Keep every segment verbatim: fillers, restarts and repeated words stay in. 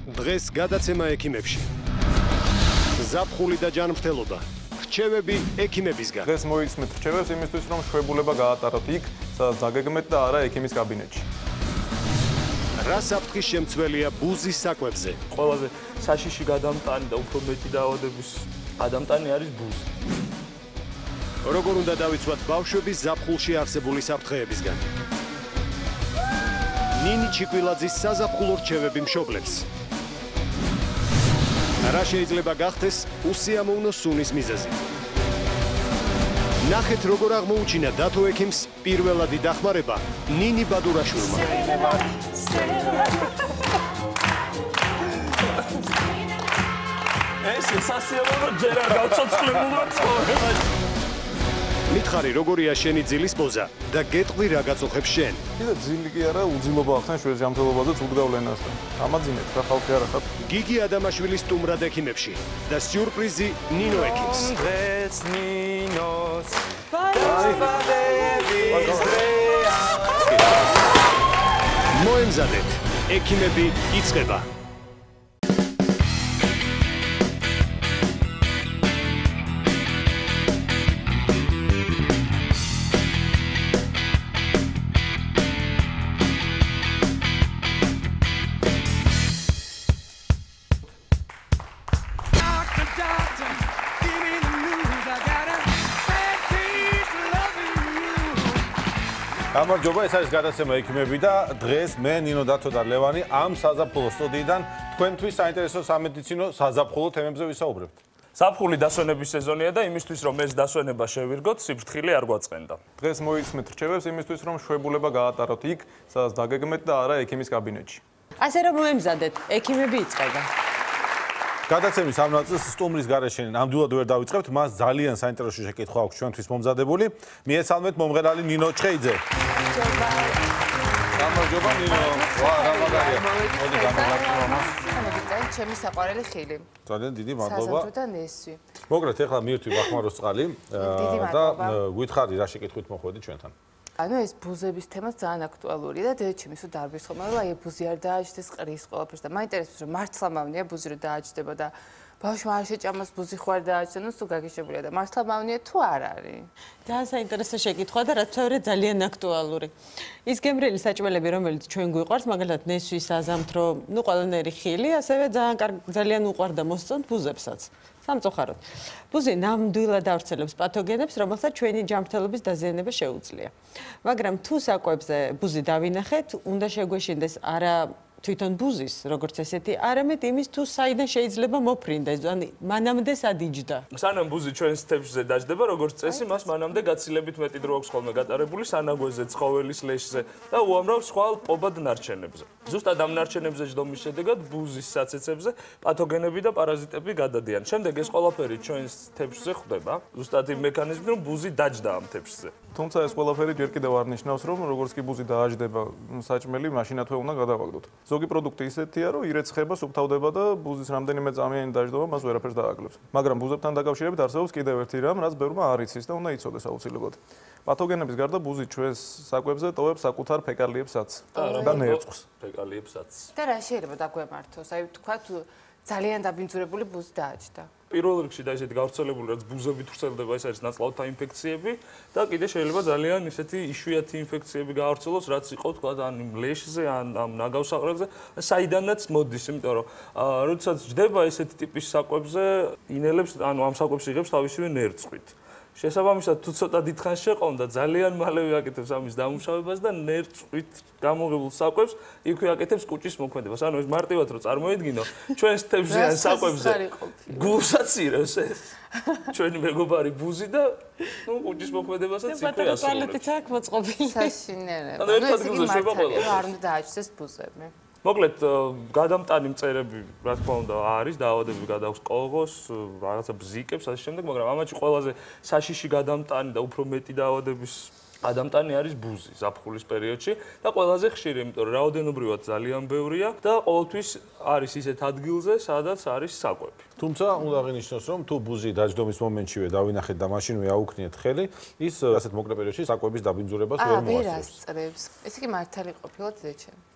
დღეს გადაცემა ექიმებში. ზაფხული და ჯანმრთელობა. რჩევები ექიმებისგან. დღეს მოისმენთ რჩევებს იმისთვის, რომ შვებულება გაატაროთ იქ, სადაც დაგეგმეთ და არა ექიმის კაბინეტში. რა საფრთხის შემცველია ბუზის საკვებზე? ყველაზე საშიში გადამტანი და უფრო მეტი დაავადების გადამტანი არის ბუზი. როგორ უნდა დავიცვათ ბავშვების ზაფხულში არსებული საფრთხეებისგან? ნინი ჩიკვილაძის საზაფხულო რჩევები მშობლებს. რა შეიძლება გახდეს უსიამოვნო სუნის მიზეზი? ნახეთ როგორ აღმოუჩინა დათო ექიმს პირველადი დახმარება ნინი ბადურაშვილმა. ეს სასიამოვნო ჯერ არ გავცოცხლებულო ცხოვრებაში. მითხარი როგორია შენი ძილის პოზა და გეტყვი რა გაწუხებს შენ? კიდე ძილი კი არა, უძილობა ახსნა შვედს ჯანმრთელობაზე ზურგდავლენასთან. ამაძინეთ რა ხალხი არა ხარ. გიგი ადამაშვილის სტუმრად ექიმებში და სიურპრიზი ნინო ექიმს. დღეს ნინოს მოემზადეთ, ექიმები იწყება. გამარჯობა, ეს არის გადაცემა ექიმები და დღეს მე ნინო დათო და ლევანი ამ საზაფხულო სტუდიიდან თქვენთვის საინტერესო სამედიცინო საზაფხულო თემებზე ვისაუბრებთ. ზაფხული დასვენების სეზონია და იმისთვის რომ ეს დასვენება შევირგოთ, სიფრთხილე არ გვაწყენდა. დღეს მოისმენთ რჩევებს იმისთვის, რომ შვებულება გაატაროთ იქ, სადაც დაგეგმეთ და არა ექიმის კაბინეტში. ასე რომ მოემზადეთ, ექიმები იწყება. გადაცემის ამ ნაწილს სტუმრის გარეშე ნამდვილად ვერ დავიწყებთ, მას ძალიან საინტერესო შეკითხვა აქვს ჩვენთვის მომზადებული. მიესალმეთ მომღერალი ნინო ჩხეიძე. გამარჯობა ნინო. ვა, რა მაგარია. მოდი გამოგართულო მას. ჩემი საყვარელი ხილი. ძალიან დიდი მადლობა. საზამთრო და ნესვი. მოგრათ ეხლა მივთვი ბახმაროს წყალი და გითხარი რა შეკითხვით მოხვედი ჩვენთან. ანუ ეს ბუზების თემა ძალიან აქტუალურია და დედაჩემის რო დარბის ხოლმე, რომ აი ბუზი არ დააჯდეს ყრის ყველაფერს და მაინტერესებს რომ მართლა მავნია ბუზი რო დააჯდება და ბავშვმა არ შეჭამოს ბუზი ხوار დააჯდა, ნუ სულ გაგიშებულია და მართლა მავნია თუ არ არის? ძალიან საინტერესო შეკითხვა და რაც ვერე ძალიან აქტუალური. ის გემრიელი საჭმელები, რომელიც ჩვენ გვიყვარს, მაგალითად ნესვი, საზამთრო, ნუ ყველანაირი ხილი, ასევე ძალიან ძალიან უყვარდა მოსწონთ ბუზებსაც. სამწუხაროდ. ბუზი ნამდვილად ავრცელებს პათოგენებს, რომელსაც ჩვენი ჯანმრთელობის დაზიანება შეუძლია. მაგრამ თუ საკვებზე ბუზი დავინახეთ, უნდა შეგვეშინდეს არა თვითონ ბუზის, როგორც ესეთი, არამედ იმის თუ საიდან შეიძლება მოფრინდეს, ანუ მანამდე სად იჯდა. სანამ ბუზი ჩვენს თებშზე დაჯდება, როგორც წესი, მას მანამდე გაცილებით მეტი დრო აქვს ხოლმე გატარებული სანაგვეზე, ცხოველის ლეშზე და უამრავ სხვა პობად ნარჩენებზე. ზუსტად ამ ნარჩენებზე ჯდომის შედეგად ბუზის საცეცებზე პათოგენები და პარაზიტები გადადიან. შემდეგ ეს ყველაფერი ჩვენს თებშზე ხვდება, ზუსტად იმ მექანიზმით, რომ ბუზი დაჯდა ამ თებშზე. თუმცა ეს ყველაფერი ჯერ კიდევ არ ნიშნავს, რომ როგორც კი ბუზი დააჯდება საჭმელი, მაშინათვე უნდა გადავაგდოთ. ზოგი პროდუქტი ისეთია, რომ ირეცხება, სუფთავდება და ბუზის რამდენიმე წამიანი დაჯდობა მას ვერაფერს დააკლებს. მაგრამ ბუზებთან დაკავშირებით არსებობს კიდევ ერთი რამ, რაც ბევრმა არ იცის და უნდა იცოდეს აუცილებლად. პათოგენების გარდა ბუზი ჩვენს საკვებზე ტოვებს საკუთარ ფეკალიებსაც და ნერწყვს. ფეკალიებსაც. და რა შეიძლება დაგვემართოს? აი თქვა თუ ძალიან დაბინძურებული ბუზი დააჯდა. პირველ რიგში და ესეთი გავრცელებული რაც ბუზებით ვრცელდება, ეს არის ნაწლავთა ინფექციები და კიდე შეიძლება ძალიან ისეთი იშვიათი ინფექციები გავრცელოს, რაც იყო თქვა ან ლეშზე, ან ამ ნაგავსაყრელზე, საიდანაც მოდის, იმიტომ რომ როდესაც ჯდება ესეთი ტიპის საკვებზე, ინელებს, ანუ ამ საკვებში იღებს თავისივე ნერწყვით. შესაბამისად, თუ ცოტა დიდხანს შეყონდა, ძალიან მალევე აკეთებს ამის დამუშავებას და ნერწყვით გამოღებულ საკვებს იქვე აკეთებს კუჭის მოქმედებას. ანუ ეს მარტივად რო წარმოედგინო, ჩვენს თებშიან საკვებზე გულსაც ირევს ეს. ჩვენი მეგობარი ბუზი და ნუ კუჭის მოქმედებასაც იქვე ასრულებს. პატარალეთიც აქვს მოწყობილი. საშინელება. ანუ ერთ ადგილზე შვება ყველა. არ უნდა დააჯდეს ბუზები. მოკლედ გადამტანი მწერები, რა თქმა უნდა, არის დაავადები გადააქვს კოლღოს, რაღაცა ბზიკებს, ასე შემდეგ, მაგრამ ამაჩი ყველაზე საშიში გადამტანი და უფრო მეტი დაავადების გადამტანი არის ბუზი ზაფხულის პერიოდში და ყველაზე ხშირი, იმიტომ რომ რაოდენობრივად ძალიან ბევრია და ყოველთვის არის ისეთ ადგილზე, სადაც არის საკვები. თუმცა უნდა აღინიშნოს, რომ თუ ბუზი დაჯდომის მომენტშივე დავინახეთ და მაშინვე აუქნიეთ ხელი, ის ასეთ მოკლე პერიოდში საკვების დაბინძურებას ვერ მოასწრებს. აა, ვერ ასწრებს. ესე იგი მართალი ყოფილა დედაჩემ.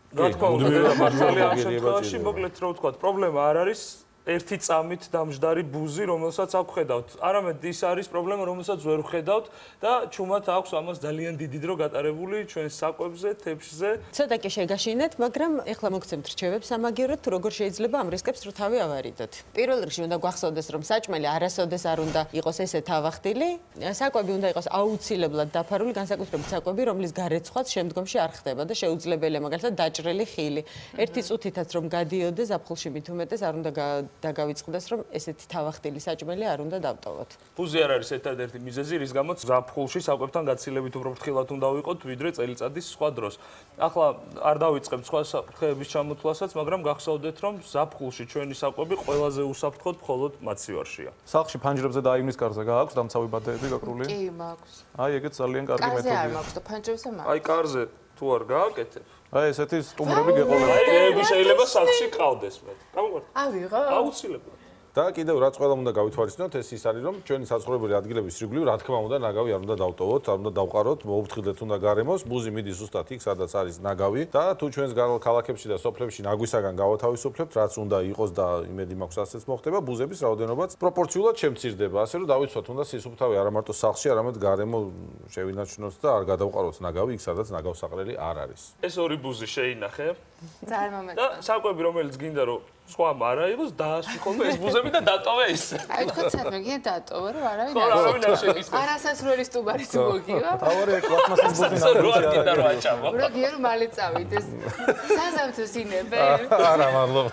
რა თქმა უნდა, მართალია ამ მუდმივი შემთხვევაში, აბაზირება. მოკლედ რო ვთქვა, პრობლემა არ არის ერთი წამით დამждარი ბუზი, რომელსაც აქ ხედავთ. არამედ ის არის პრობლემა, რომელსაც ვერ ხედავთ და ჩუმად აქვს ამას ძალიან დიდი დრო გატარებული ჩვენს საკვებზე, თეფშზე. ცოტა კი შეგაშინეთ, მაგრამ ეხლა მოგცემთ რჩევებს ამაგეროთ, თუ როგორ შეიძლება ამ რისკებს რო თავი ავარიდოთ. პირველ რიგში უნდა გვახსოვდეს, რომ საჭმელი არასოდეს არ უნდა იყოს ესეთ ავახტილი, საკვები უნდა იყოს აუცილებლად დაფარული, განსაკუთრებით საკვები, რომლის გარეცხვაც შემდგომში არ ხდება და შეუძლებელია მაგალითად დაჭრილი ხილი. ერთი წუთითაც რომ გადიოდეს ზაფხულში მით უმეტეს არ უნდა და გავიწყდეს, რომ ესეთი თავახტილი საჭმელი არ უნდა დავტოვოთ. ბუზი არ არის ერთადერთი მიზეზი, რის გამოც ზაფხულში საკვებთან გაცილებით უფრო ფრთხილად უნდა ვიყოთ, ვიდრე წელიწადის სხვა დროს. ახლა არ დავიწყებთ სხვა საფრთხეების ჩამოთვლასაც, მაგრამ გახსოვდეთ, რომ ზაფხულში ჩვენი საკვები ყველაზე უსაფრთხოდ მხოლოდ მაცივარშია. სახლში ფანჯრებზე და აივნის კარზე გააქვს დამცავი ბადეები გაკრული? კი, მაქვს. აი, ეგეც ძალიან კარგი კარზე არ მეთოდია. მაქვს და ფანჯრებზე მაქვს. აი კარზე თუ არ გააკეთებ, აი, ესეთი სტუმრები გეყოლებათ. აი რეები შეიძლება სახლში ყავდეს მე. გამოგართ? ავიღო? აუცილებლად. და კიდევ რაც ყველა უნდა გავითვალისწინოთ, ეს ის არის, რომ ჩვენი საცხოვრებელი ადგილების ირგვლივ, რა თქმა უნდა, ნაგავი არ უნდა დავტოვოთ, არ უნდა დავყაროთ, მოუფრთხილდეთ უნდა გარემოს, ბუზი მიდის ზუსტად იქ, სადაც არის ნაგავი და თუ ჩვენს ქალაქებში და სოფლებში ნაგვისაგან გავათავისუფლებთ, რაც უნდა იყოს და იმედი მაქვს ასეც მოხდება, ბუზების რაოდენობაც პროპორციულად შემცირდება, ასე რომ დავიცვათ, უნდა სისუფთავე არა მარტო სახლში, არამედ გარემო შევინარჩუნოთ და არ გადავყაროთ ნაგავი იქ, სადაც ნაგავსაყრელი არ არის. ეს ორი ბუზი შეინახე ძალიან და მომეწონა. საკვები რომელიც გინდა რომ სხვა არა იყოს, დაასვი ხოლმე ეს ბუზები და დატოვე ის. აი თქვა საერთოდ გინდა დატოვა, რომ არავინ ხო, არავინ არ შეგისმის. არასასრული სტუბარი თუ მოგივა. თავარი პლასმასის ბუზი რო არ გინდა რომ აჭამო. რა გია რომ მალე წავიდეს. საზამთროს ინებე. არა, მადლობა.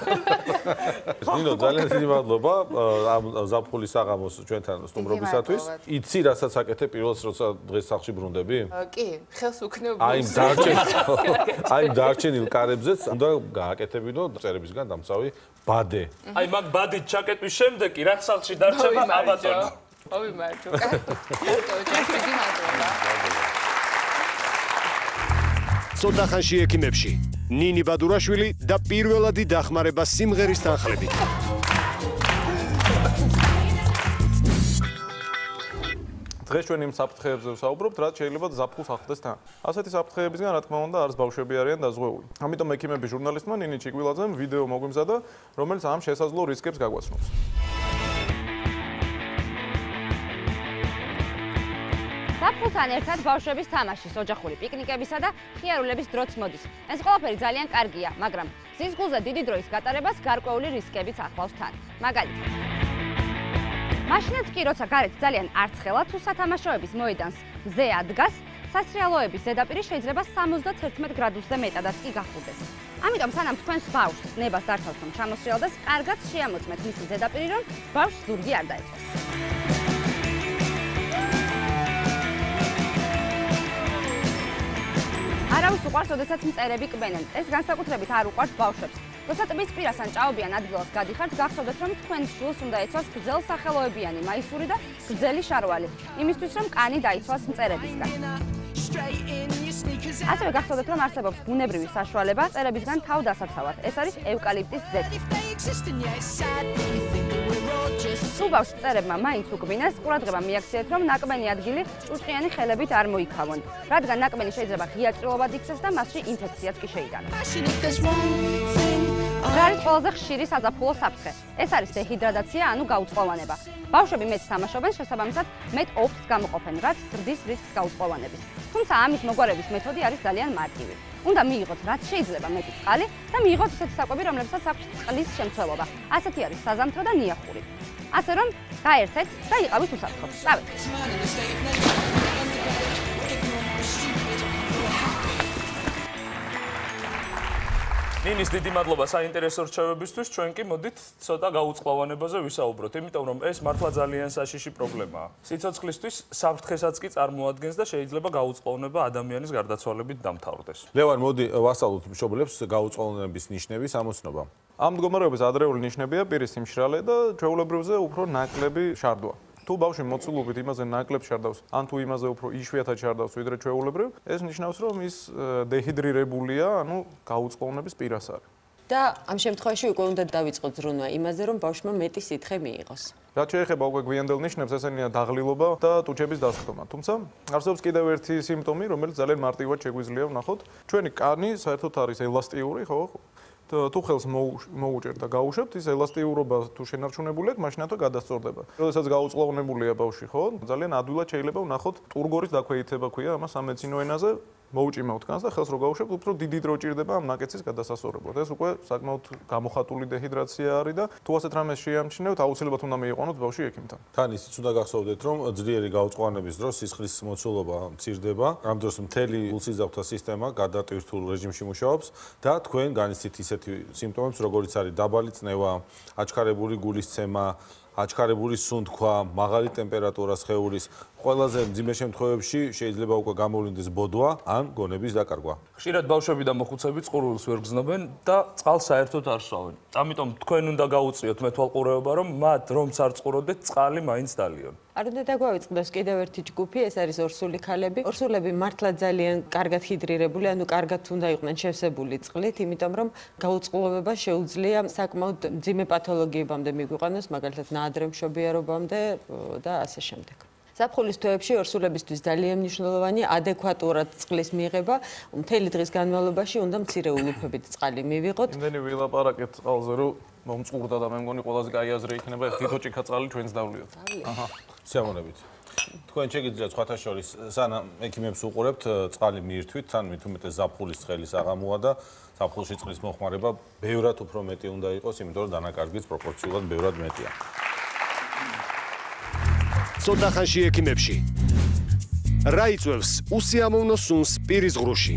ნინო, ძალიან დიდი მადლობა ამ ზაფხულის საღამოს ჩვენთან სტუმრობისათვის. იცი, რასაც აკეთებ პირველს, როცა დღეს სახლში ბრუნდები? კი, ხელს უქნევ. აი, დარჩენილ აი, დარჩენილ კარებზეც უნდა გააკეთებინო წერებისგან დამცავი ბადე. აი მაგ ბადით ჩაკეტვის შემდეგ კი რაც სახლში დარჩება აბატონო. ავიმარჯო. დიდი მადლობა. ცოტა ხანში ექიმებში ნინი ბადურაშვილი და პირველადი დახმარება სიმღერის თანხლებით. დღეს ჩვენ იმ საფრთხეებზე ვსაუბრობთ, რაც შეიძლება ზაფხულს ახლდეს თან. ასეთი საფრთხეებისგან რა თქმა უნდა, არც ბავშვები არიან დაზღვეული. ამიტომ ექიმები ჟურნალისტმა ნინი ჩიკვილაძემ ვიდეო მოგვიმზადა, რომელიც ამ შესაძლო რისკებს გაგვაცნობს. ზაფხულთან ერთად ბავშვების თამაშის, ოჯახური პიკნიკებისა და ხიარულების დროც მოდის. ეს ყველაფერი ძალიან კარგია, მაგრამ გზის გულზე დიდი დროის გატარებას გარკვეული რისკებიც ახლავს თან. მაგალითად, მაშინაც კი, როცა გარეთ ძალიან არცხელა, თუ სათამაშოების მოედანს მზე ადგას, სასრიალოების ზედაპირი შეიძლება სამოცდაათერთმეტ გრადუსზე მეტადაც კი გახურდეს. ამიტომ სანამ თქვენს ბავშვს ნებას დართავს რომ ჩამოსრიალდეს, კარგად შეამოწმეთ მისი ზედაპირი, რომ ბავშვს ზურგი არ დაეწყოს. არავის უყვარს, როდესაც მწერები კბენენ. ეს განსაკუთრებით არ უყვარს ბავშვებს. როცა ტბის პირას ან ჭაობიან ადგილას გადიხართ, გახსოვდეთ, რომ თქვენს შვილს უნდა ეცვას გრძელსახელოებიანი მაისური და გრძელი შარვალი, იმისთვის, რომ კანი დაიცვას მწერებისგან. ასევე გახსოვდეთ, რომ არსებობს ბუნებრივი საშუალება მწერებისგან თავ დასაცავად. ეს არის ევკალიპტის ზეთი. თუ ბავშვს მწერებმა მაინც უკბინეს, ყურადღება მიაქციეთ, რომ ნაკბენი ადგილი ჭუჭყიანი ხელებით არ მოიქავონ, რადგან ნაკბენი შეიძლება ღია ჭრილობად იქცეს და მასში ინფექციაც კი შეიტანოს. რა არის ყველაზე ხშირი საზაფხულო საფრთხე? ეს არის დეჰიდრატაცია, ანუ გაუწყლოვანება. ბავშვები მეტს თამაშობენ, შესაბამისად, მეტ ოფს გამოყოფენ, რაც ზრდის რისკს გაუწყლოვანების. თუმცა ამის მოგვარების მეთოდი არის ძალიან მარტივი. უნდა მიიღოთ რაც შეიძლება მეტი წყალი და მიიღოთ ისეთი საკვები, რომლებსაც აქვს წყლის შემცველობა. ასეთი არის საზამთრო და ნიახური. ასე რომ, გაერთეთ და იყავით უსაფრთხო. წავედით. ნინის დიდი მადლობა საინტერესო რჩევებისთვის. ჩვენ კი მოდით ცოტა გაუწყლოვანებაზე ვისაუბროთ, იმიტომ რომ ეს მართლა ძალიან საშიში პრობლემაა. სიცოცხლისთვის საფრთხესაც კი წარმოადგენს და შეიძლება გაუწყლოვნება ადამიანის გარდაცვალებით დამთავრდეს. ლევან, მოდი ვასწავლოთ მშობლებს გაუწყლოვნების ნიშნების ამოცნობა. ამ მდგომარეობის ადრეული ნიშნებია პირის სიმშრალე და ჩვეულებრივზე უფრო ნაკლები შარდვა. თუ ბავშვი მოცულობით იმაზე ნაკლებ შარდავს, ან თუ იმაზე უფრო იშვიათად შარდავს ვიდრე ჩვეულებრივ, ეს ნიშნავს, რომ ის დეჰიდრირებულია, ანუ გაუწყლოვნების პირას არის. და ამ შემთხვევაში უკვე უნდა დავიწყოთ ზრუნვა იმაზე, რომ ბავშვმა მეტი სითხე მიიღოს. რაც შეეხება უკვე გვიანდელ ნიშნებს, ესენია დაღლილობა და ტუჩების დასხდომა. თუმცა არსებობს კიდევ ერთი სიმპტომი, რომელიც ძალიან მარტივად შეგვიძლია ვნახოთ. ჩვენი კანი საერთოდ არის ელასტიური, ხო? თუ ხელს მოუჭერთ და გაუშვებთ, ის ელასტიურობა თუ შენარჩუნებული აქვს, მაშინ ათო გადასწორდება. როდესაც გაუწყლოვნებულია ბავშვი, ხო? ძალიან ადვილად შეიძლება ვნახოთ ტურგორის დაქვეითება ქვია ამას სამედიცინო ენაზე. მოუჭიმავთ კანს და ხელს რო გაუშვებთ, უფრო დიდი დრო ჭირდება ამ ნაკეცის გადასასწორებლად. ეს უკვე საკმაოდ გამოხატული დეჰიდრაცია არის და თუ ასეთ რამეს შეამჩნევთ, აუცილებლად უნდა მიიყვანოთ ბავშვი ექიმთან. თან ისიც უნდა გახსოვდეთ, რომ ძლიერი გაუწყლობის დროს სისხლის მოცულობა მცირდება, ამ დროს მთელი გულსიზრდათა სისტემა გადატვირთულ რეჟიმში მუშაობს და თქვენ განიცდით ისეთი სიმპტომებს, როგორიც არის დაბალი წნევა, აჩქარებული გულისცემა, აჩქარებული სუნთქვა, მაღალი ტემპერატურა სხეულის, ყველაზე მძიმე შემთხვევებში შეიძლება უკვე გამოვლინდეს ბოდვა ან გონების დაკარგვა. ხშირად ბავშვები და მოხუცები წყურვილს ვერ გზნობენ და წყალს საერთოდ არ სვავენ. ამიტომ თქვენ უნდა გაუწიოთ მეთვალყურეობა, რომ მათ რომც არ წყუროდეთ, წყალი მაინც დალიონ. არ უნდა დაგვავიწყდეს კიდევ ერთი ჯგუფი, ეს არის ორსული ქალები. ორსულები მართლა ძალიან კარგად ჰიდრირებული, ანუ კარგად უნდა იყვნენ შევსებული წყლით, იმიტომ რომ გაუწყლობება შეუძლია საკმაოდ მძიმე პათოლოგიებამდე მიგვიყვანოს, მაგალითად ნაადრევმშობიარობამდე და ასე შემდეგ. ზაფხულის თვეებში ორსულებისთვის ძალიან მნიშვნელოვანი ადეკვატურად წყლის მიღება, მთელი დღის განმავლობაში უნდა მცირე ულუფებით წყალი მივიღოთ. იმდენი ვილაპარაკეთ წყალზე, რომ მომწყურდა და მე მგონი ყველაზე კაი აზრი იქნება ეს თითო ჭიქა წყალი ჩვენს დავლიოთ. აჰა, სიამოვნებით. თქვენ შეგიძლიათ სხვათა შორის სანამ ექიმებს უყურებთ, წყალი მიირთვით, თან მით უმეტეს ზაფხულის ცხელის აღამოა და ზაფხულში წყლის მოხმარება ბევრად უფრო მეტი უნდა იყოს, იმიტომ რომ დანაკარგიც პროპორციულად ბევრად მეტია. ცოტა ხანში ექიმებში. რა იწვევს უსიამოვნო სუნს პირის ღრუში?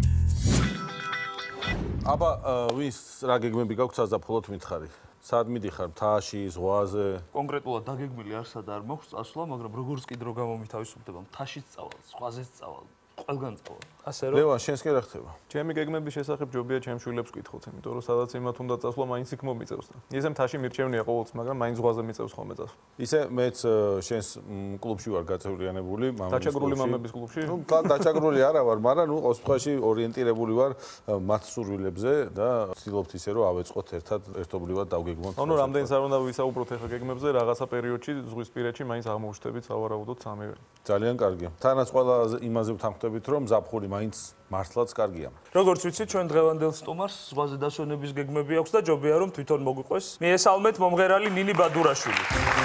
აბა, ვის რა გეგმები გაქვთ საზაფხულოდ მითხარი? სად მიდიხარ? მთაში, ზღვაზე? კონკრეტულად დაგეგმილი არსად არ მაქვს წასვლა, მაგრამ როგორც კი დრო გამომითავისუფლდება, მთაშიც წავალ, ზღვაზეც წავალ, ყველგან წავალ. ასე რომ ლევან, შენს კი რა ხდება? ჩემი გეგმების შესახებ ჯობია ჩემ შვილებს გკითხოთ, იმიტომ რომ სადაც იმათ უნდა წასვლა, მაინც იქ მომიწევს. ისე მთაში მირჩევნია ყოველთვის, მაგრამ მაინც ზღვაზე მიწევს ხოლმე წასვლა. ისე მეც შენს კლუბში ვარ გაწევრიანებული, მამის კლუბში. დაჩაგრული მამების კლუბში? ნუ თან დაჩაგრული არა ვარ, მაგრამ ნუ ყოველთვის ორიენტირებული ვარ მათ სურვილებზე და ვცდილობთ ისე რომ ავეწყოთ ერთად ერთობლივად დავგეგმოთ. ანუ რამდენიც არ უნდა ვისაუბროთ ახლა გეგმებზე, რაღაცა პერიოდში ზღვისპირეთში მაინც აღმოჩნდებით სავარაუდოდ სამივე. ძალიან კარგი. თანაც ყველა იმაზე ვთანხმდებით, რომ ზაფხული მაინც მართლაც კარგია. როგორც ვიცით, ჩვენ დღევანდელ სტუმარს ზღვაზე დასვენების გეგმები აქვს და ჯობია რომ თვითონ მოგვიყვეს. მიესალმეთ მომღერალი ნინი ბადურაშვილი.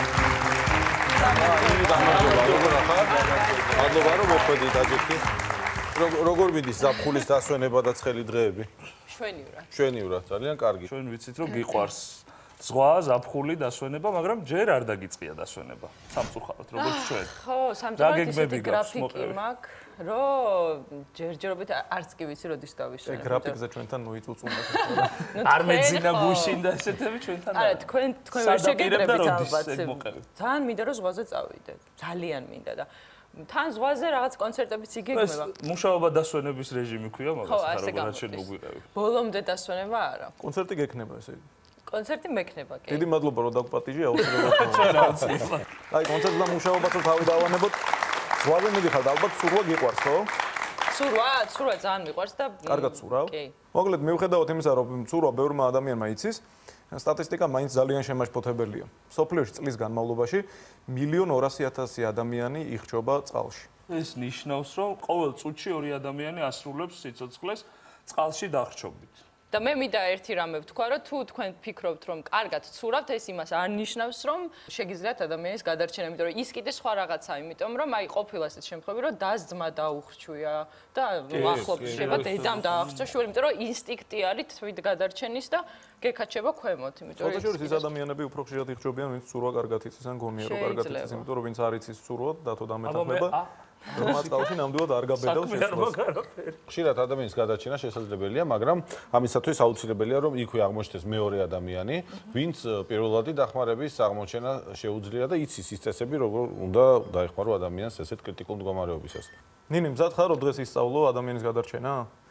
მადლობა რომ მოხვედით აჯერში. როგორ მიდის ზაფხულის დასვენება და ცხელი დღეები? ჩვენივრად. ჩვენივრად, ძალიან კარგი. ჩვენ ვიცით რომ გიყვარს ზღვა, ზაფხული, დასვენება, მაგრამ ჯერ არ დაგიწყია დასვენება. სამწუხაროდ, როგორც ჩვენ. ხო, სამწუხაროდ ისეთი გრაფიკი მაქვს, რომ ჯერჯერობით არც კი ვიცი როდის დავისვენებ. ეგ გრაფიკზე ჩვენთან მოიწუწუნეთ. არ მეძინა გუშინ და ესეთები ჩვენთან. არა, თქვენ თქვენ ვერ შეგეკრებით ალბათ. ძალიან მინდა რომ ზღვაზე წავიდე. ძალიან მინდა და თან ზღვაზე რაღაც კონცერტებიც იგეგმება. მუშაობა დასვენების რეჟიმი ქვია მაგას, როგორად შენ მოგვიყევი. ბოლომდე დასვენება არა. კონცერტი გექნება ესე იგი. კონცერტი მექნება კი. დიდი მადლობა რომ დაგპატიჟე აუცილებლად. აი კონცერტს და მუშაობას რომ თავი დავანებოთ. ზღვაზე მიდიხარ და ალბათ სურვა გიყვარს, ხო? სურვა, სურვა ძალიან მიყვარს და კარგად სურავ. კი. მოკლედ მიუხედავად იმისა, რომ სურვა ბევრმა ადამიანმა იცის, სტატისტიკა მაინც ძალიან შემაშფოთებელია. სოფლიოში წლის განმავლობაში მილიონ ორასი ათასი ადამიანი იხჩობა წყალში. ეს ნიშნავს, რომ ყოველ წუთში ორი ადამიანი ასრულებს სიცოცხლეს წყალში დახრჩობით. და მე მინდა ერთი რამე ვთქვა, რომ თუ თქვენ ფიქრობთ, რომ კარგად ცურავთ, ეს იმას არ ნიშნავს, რომ შეგიძლიათ ადამიანის გადარჩენა, იმიტომ რომ ის კიდე სხვა რაღაცაა, იმიტომ რომ აი ყოფილა ესეთ შემთხვევები, რომ დაზძმა დაუხრჩვია და ახლობლი შეება დედამ დაახრჩვა შვილი, იმიტომ რომ ინსტინქტი არის თვით გადარჩენის და გეკაჩება ქვემოთ, იმიტომ რომ ოღონდ ის ადამიანები უფრო ხშირად იხჩობიან, ვინც ცურვა კარგად იცის ან გონია რომ კარგად იცის, იმიტომ რომ ვინც არ იცის ცურვა, დათო დამეთანხმება. რომაც ყავში ნამდვილად არ გაბედავს შესვლას. ხშირად ადამიანის გადარჩენა შესაძლებელია, მაგრამ ამისათვის აუცილებელია რომ იქვე აღმოჩნდეს მეორე ადამიანი, ვინც პირველადი დახმარების აღმოჩენა შეუძლია და იცის ის წესები, როგორ უნდა დაეხმარო ადამიანს ესეთ კრიტიკულ მდგომარეობისას. ნინი, მზად ხარ, რომ დღეს ისწავლო ადამიანის გადარჩენა?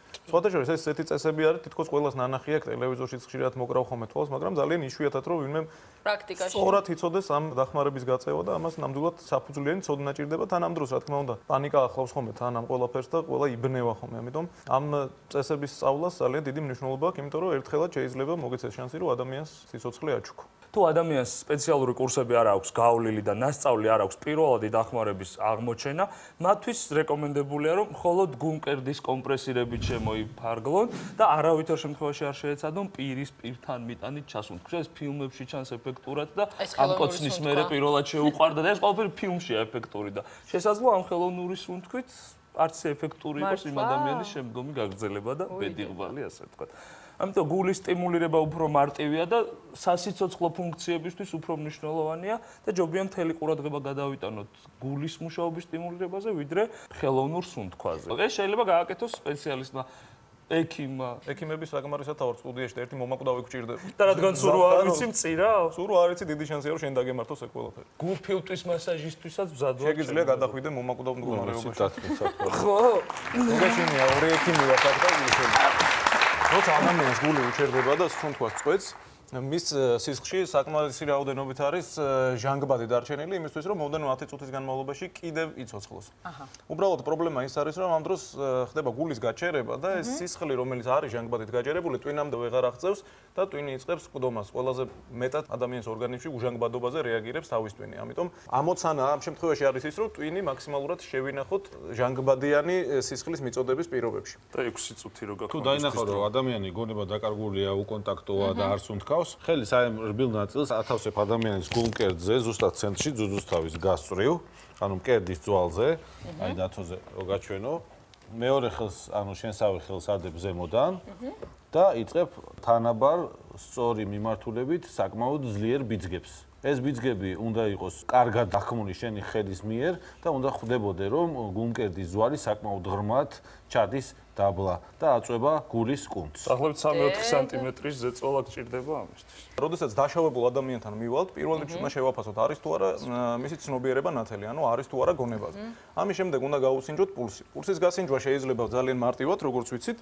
სხვათა შორის ეს ესეთი წესები არის, თითქოს ყველას ნანახი აქვს ტელევიზორშიც ხშირად მოკრავ ხოლმე თვალს, მაგრამ ძალიან იშვიათად რომ ვინმე პრაქტიკაში სწორად იცოდეს ამ დახმარების გაწევა და ამას ნამდვილად საფუძვლიანი ცოდნა ჭირდება თან ამ დროს, რა თქმა უნდა. პანიკა ახლავს ხოლმე თან ამ ყველაფერს და ყველა იბნევა ხოლმე, ამიტომ ამ წესების სწავლას ძალიან დიდი მნიშვნელობა აქვს, იმიტომ რომ ერთხელაც შეიძლება მოგეცეს შანსი რომ ადამიანს სიცოცხლე აჩუქო. თუ ადამიანს სპეციალური კურსები არ აქვს გაავლილი და ნასწავლი არ აქვს პირველადი დახმარების აღმოჩენა, მათთვის რეკომენდებულია რომ მხოლოდ გულმკერდის კომპრესირებით შემოიფარგლონ და არავითარ შემთხვევაში არ შეეცადონ პირის პირთან მიტანით ჩასუნთქვა. ეს ფილმებში ჩანს ეფექტურად და ამ კოცნის მერე პირველად შეუყვარდა და ეს ყველაფერი ფილმშია ეფექტური და შესაძლოა ამ ხელოვნური სუნთქვით არც ეფექტური იყოს იმ ადამიანის შემდგომი გაგრძელება და ბედიღბალი ასე ვთქვათ. ამიტომ გულის სტიმულირება უფრო მარტივია და სასიცოცხლო ფუნქციებისთვის უფრო მნიშვნელოვანია და ჯობია მთელი ყურადღება გადავიტანოთ გულის მუშაობის სტიმულირებაზე, ვიდრე ხელოვნურ სუნთქვაზე. ეს შეიძლება გააკეთოს სპეციალისტმა ექიმმა. ექიმები საკმარისად თავარ სტუდიაში და ერთი მომაკვდავი გვჭირდება. და რადგან სულ არ ვიცი მწირა? სულ არ ვიცი, დიდი შანსია რომ შენ დაგემართოს ეგ ყველაფერი. გულფილტვის მასაჟისთვისაც მზად ვარ. შეგიძლია გადახვიდე მომაკვდავ მდგომარეობაში. ხო. მოგეშინია ორი ექიმი ვარ აქ და ისე. როცა ადამიანს გული უჩერდება და სუნთქვას წყვეტს, მის სისხლში საკმარისი რაოდენობით არის ჟანგბადი დარჩენილი იმისთვის, რომ მომდევნო ათი წუთის განმავლობაში კიდევ იცოცხლოს. აჰა. უბრალოდ პრობლემა ის არის, რომ ამ დროს ხდება გულის გაჩერება და ეს სისხლი, რომელიც არის ჟანგბადით გაჩერებული, ტვინამდე ვეღარ აღწევს და ტვინი იწყებს ყდომას. ყველაზე მეტად ადამიანის ორგანიზმში უჟანგბადობაზე რეაგირებს თავის ტვინი. ამიტომ ამოცანა ამ შემთხვევაში არის ის, რომ ტვინი მაქსიმალურად შევინახოთ ჟანგბადიანი სისხლის მიწოდების პირობებში. და ექვსი წუთი რო გაქვს. თუ დაინახო, რომ ადამიანი გონება დაკარგულია, უკონტაქტოა და არ სუნთქავს, ხელი საერთოდ რბილ ნაწილს ათავსებ ადამიანის გულმკერდზე, ზუსტად ცენტრში, ძუძუსთავის გასწვრივ, ანუ მკერდის ძვალზე, აი დათოზე რო გაჩვენო, მეორე ხელს, ანუ შენსავე ხელს ადებ ზემოდან და იწყებ თანაბარ სწორი მიმართულებით საკმაოდ ძლიერ ბიძგებს. ეს ბიძგები უნდა იყოს კარგად დახმული შენი ხელის მიერ და უნდა ხვდებოდე, რომ გულმკერდის ძვალი საკმაოდ ღრმად ჩადის დაბლა და აწვება გულის კუნთს. სახლებით სამი ოთხი სანტიმეტრის ზეწოლა გჭირდება ამისთვის. როდესაც დაშავებულ ადამიანთან მივალთ, პირველ რიგში უნდა შევაფასოთ, არის თუ არა მისი ცნობიერება ნათელი, ანუ არის თუ არა გონებაზე. ამის შემდეგ უნდა გაუსინჯოთ პულსი. პულსის გასინჯვა შეიძლება ძალიან მარტივად, როგორც ვიცით,